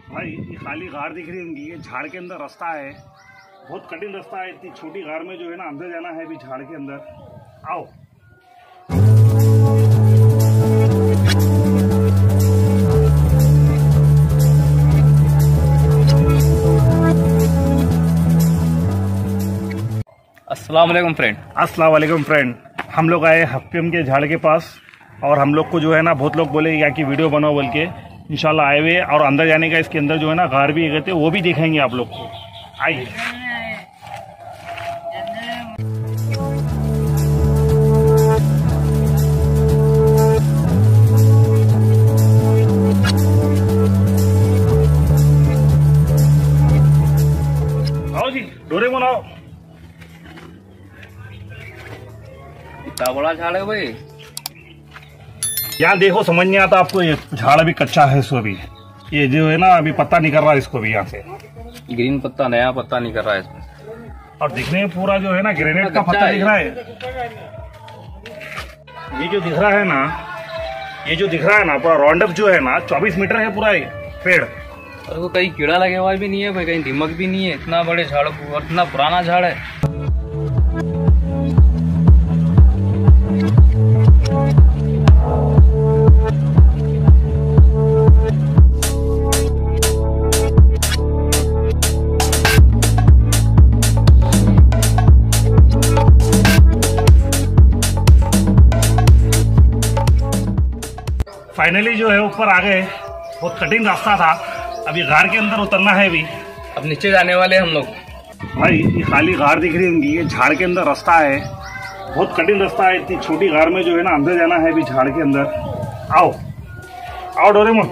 भाई ये खाली गार दिख रही है इनकी, ये झाड़ के अंदर रास्ता है, बहुत कठिन रास्ता है। इतनी छोटी गार में जो है ना अंदर जाना है अभी झाड़ के अंदर। आओ अस्सलाम वालेकुम फ्रेंड। अस्सलाम वालेकुम फ्रेंड। हम लोग आए हफ्फिम के झाड़ के पास और हम लोग को जो है ना बहुत लोग बोले यहाँ की वीडियो बनाओ बोल के, इंशाल्लाह आए हुए और अंदर जाने का इसके अंदर जो है ना गार भी कहते वो भी दिखाएंगे आप लोग को। आइए आओ जी, डोरेमोन आओ। इतना बड़ा झाड़ है भाई। यहाँ देखो समझ नहीं आता आपको, ये झाड़ अभी कच्चा है, इसको भी ये जो है ना अभी पत्ता नहीं कर रहा इसको भी, यहाँ से ग्रीन पत्ता, नया पत्ता नहीं कर रहा है इसमें। और दिखने में पूरा जो है ना ग्रेनेड का पत्ता दिख रहा है। ये जो दिख रहा है ना, ये जो दिख रहा है ना पूरा राउंडअप जो है ना 24 मीटर है पूरा ये पेड़। और वो कहीं कीड़ा लगे हुआ भी नहीं है भाई, कहीं दीमक भी नहीं है। इतना बड़े झाड़ और इतना पुराना झाड़ है। फाइनली जो है ऊपर आ गए। बहुत कठिन रास्ता था, अभी गार के अंदर उतरना है अभी। अब नीचे जाने वाले हम लोग। भाई ये खाली गार दिख रही है इनकी, ये झाड़ के अंदर रास्ता है, बहुत कठिन रास्ता है। इतनी छोटी गार में जो है ना अंदर जाना है अभी झाड़ के अंदर। आओ आओ डोरेमोन।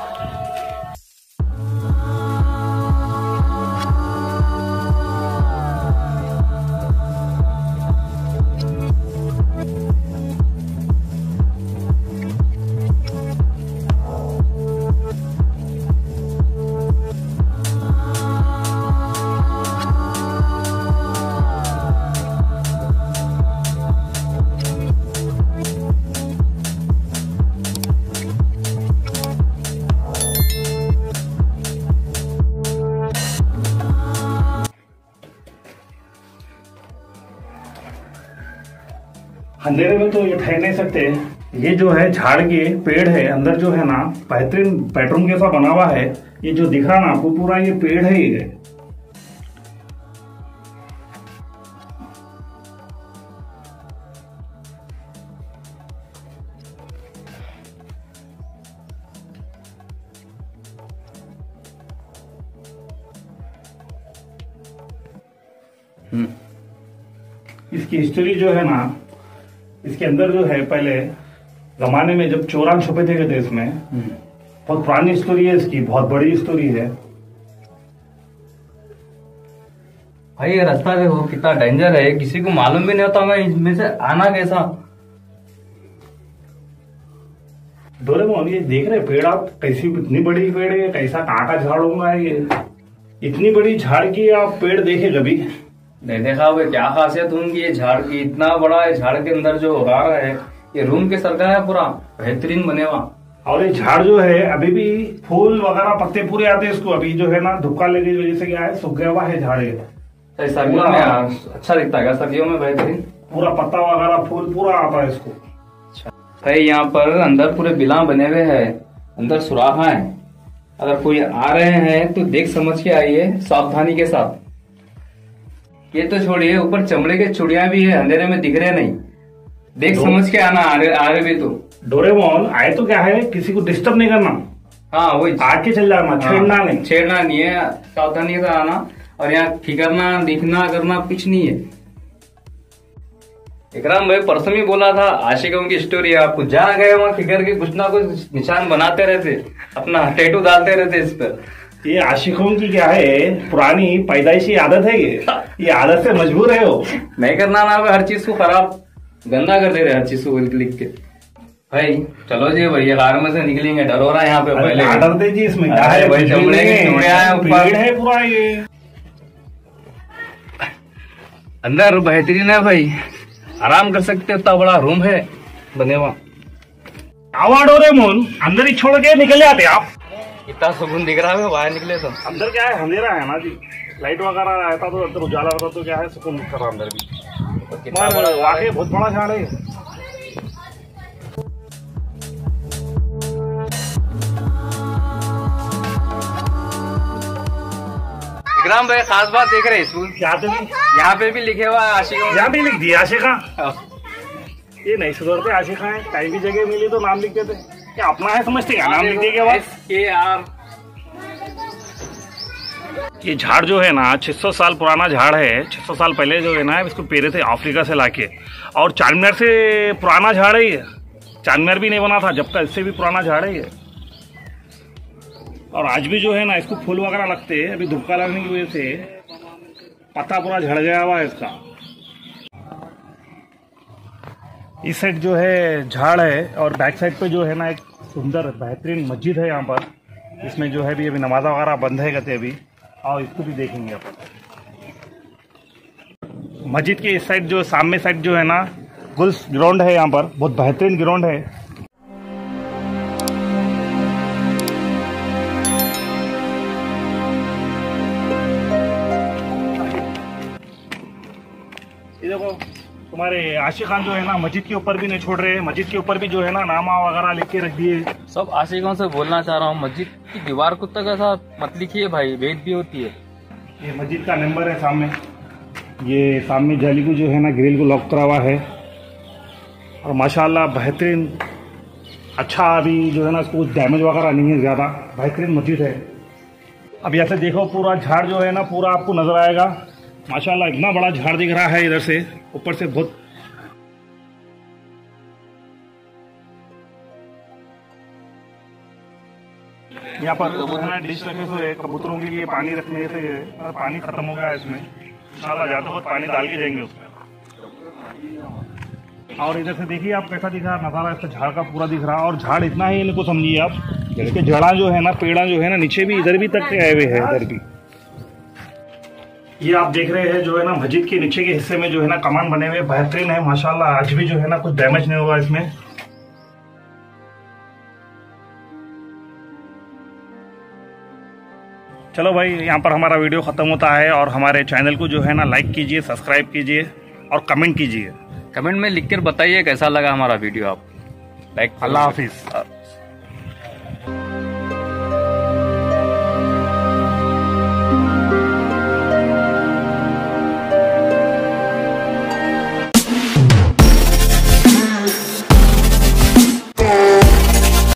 अंधेरे में तो ये ठहर नहीं सकते। ये जो है झाड़ के पेड़ है, अंदर जो है ना बेहतरीन बेडरूम जैसा बना हुआ है। ये जो दिख रहा ना आपको पूरा ये पेड़ है ये। इसकी हिस्ट्री जो है ना, इसके अंदर जो है पहले जमाने में जब चोरान छुपे थे देश में, बहुत पुरानी स्टोरी है इसकी, बहुत बड़ी स्टोरी है भाई। ये रास्ता देखो कितना डेंजर है, किसी को मालूम भी नहीं होता मैं इसमें से आना कैसा। डोरेमोन ये देख रहे पेड़ आप, कैसी इतनी बड़ी पेड़ है, कैसा कहाँ का झाड़ होगा ये। इतनी बड़ी झाड़ की आप पेड़ देखे कभी नहीं देखा भाई। क्या खासियत उनकी ये झाड़ की, इतना बड़ा है। झाड़ के अंदर जो गार है ये रूम के सरका है, पूरा बेहतरीन बने हुआ। और ये झाड़ जो है अभी भी फूल वगैरह पत्ते पूरे आते हैं इसको। अभी जो है ना धुपका लगी वजह से क्या है, सूख गया हुआ है झाड़। ये सर्दियों में अच्छा दिखता है, सर्दियों में बेहतरीन पूरा पत्ता वगैरह फूल पूरा आता है इसको। भाई यहाँ पर अंदर पूरे बिला बने हुए हैं, अंदर सुराखा है। अगर कोई आ रहे हैं तो देख समझ के आइए, सावधानी के साथ। ये तो छोड़िए, ऊपर चमड़े के चूड़ियां भी है, अंधेरे में दिख रहे नहीं। देख समझ के आना आगे भी। तो डोरेमोन आए तो क्या है, किसी को डिस्टर्ब नहीं करना। हाँ वही, आके चल जाना, छेड़ना नहीं। छेड़ना नहीं है, सावधानी से आना। और यहाँ ठिकरना दिखना करना कुछ नहीं है। इकराम भाई परसों ही बोला था, आशिकों की स्टोरी है। आपको जहाँ गए वहाँ ठिकर के कुछ ना कुछ निशान बनाते रहते, अपना टैटू डालते रहते इस पर। ये आशिकों की क्या है, पुरानी पैदाइशी आदत है ये आदत से मजबूर है वो। नहीं करना ना, हर चीज को खराब गंदा कर दे रहे, हर चीज को लिख के। भाई चलो जी भैया, कार में से निकलेंगे, डर हो रहा है यहाँ पे। पहले डरते जी, इसमें क्या है भाई, चमड़े के चूड़ियां हैं, ऊपर है पूरा ये। अंदर बेहतरीन है भाई, आराम कर सकते, इतना बड़ा रूम है बने हुआ। आवा डोरेमोन, अंदर ही छोड़ के निकल जाते आप। कितना सुकून दिख रहा है बाहर निकले तो। अंदर क्या है, अंधेरा है ना जी, लाइट वगैरह रहता तो अंदर उजाला रहता तो क्या है सुकून कर रहा अंदर भी। आगे बहुत बड़ा झाड़ है। विक्रम भाई खास बात देख रहे हैं स्कूल यहाँ पे भी लिखे हुआ है आशिका, यहाँ भी लिख दिया आशिका। ये नहीं सुधरते आशिका है, कहीं भी जगह मिली तो नाम लिख देते, क्या अपना है समझते क्या नाम लिख दिए के बाद। ये झाड़ जो है ना 600 साल पुराना झाड़ है। 600 साल पहले जो है ना इसको पेरे थे अफ्रीका से लाके, और चारमीनार से पुराना झाड़ है ये। चारमीनार भी नहीं बना था जब का, इससे भी पुराना झाड़ है ये। और आज भी जो है ना इसको फूल वगैरह लगते हैं, अभी धूप लगने की वजह से पत्ता पूरा झड़ गया हुआ है इसका। इस साइड जो है झाड़ है और बैक साइड पे जो है ना एक सुंदर बेहतरीन मस्जिद है यहाँ पर। इसमें जो है भी अभी नमाज वगैरह बंद है कहते अभी, और इसको भी देखेंगे अपन। मस्जिद के इस साइड जो सामने साइड जो है ना गुल्स ग्राउंड है, यहाँ पर बहुत बेहतरीन ग्राउंड है। ये देखो तुम्हारे आशिक खान जो है ना मस्जिद के ऊपर भी नहीं छोड़ रहे हैं, मस्जिद के ऊपर भी जो है ना नामा वगैरह लिख के रख दिए। सब आशिकों से बोलना चाह रहा हूँ, मस्जिद की दीवार को तक ऐसा मत लिखिए भाई, भेद भी होती है। ये मस्जिद का नंबर है सामने, ये सामने जाली को जो है ना ग्रिल को लॉक करा हुआ है, और माशाल्लाह बेहतरीन अच्छा अभी जो है ना इसको डैमेज वगैरह नहीं है, ज़्यादा बेहतरीन मस्जिद है। अब ऐसे देखो पूरा झाड़ जो है ना पूरा आपको नजर आएगा, माशाल्लाह इतना बड़ा झाड़ दिख रहा है इधर से, ऊपर से बहुत। यहाँ पर डिश रखे हुए कबूतरों के लिए पानी रखने से पानी खत्म हो गया है इसमें, इंशाल्लाह ज्यादा बहुत पानी डाल के जाएंगे उसमें। और इधर से देखिए आप कैसा दिख रहा नजारा, इसका झाड़ का पूरा दिख रहा है। और झाड़ इतना ही इनको समझिए आप, इसके जड़ा जो है ना पेड़ा जो है ना नीचे भी इधर भी तक आए हुए हैं, इधर भी। ये आप देख रहे हैं जो है ना मस्जिद के नीचे के हिस्से में जो है ना कमान बने हुए बेहतरीन है माशाल्लाह, आज भी जो है ना कुछ डैमेज नहीं होगा इसमें। चलो भाई यहाँ पर हमारा वीडियो खत्म होता है, और हमारे चैनल को जो है ना लाइक कीजिए, सब्सक्राइब कीजिए और कमेंट कीजिए। कमेंट में लिखकर बताइए कैसा लगा हमारा वीडियो आप। अल्लाह हाफिज।